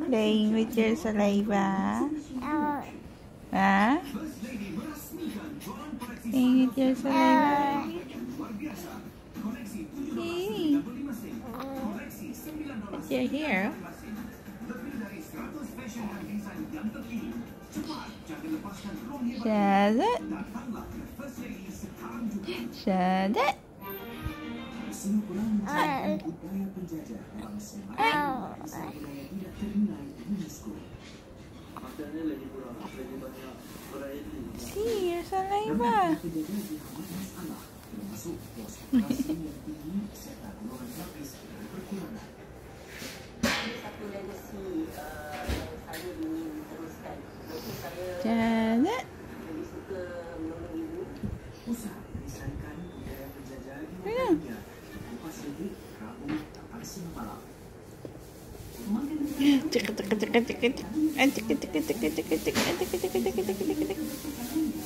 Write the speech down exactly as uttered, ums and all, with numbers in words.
playing with your saliva? Uh, Huh? Playing with your saliva? Hey. It's your hair. Shut it. Shut it. uh, See your saliva. Janet. Cek cek cek cek cek cek cek cek cek cek cek cek cek cek cek cek cek cek cek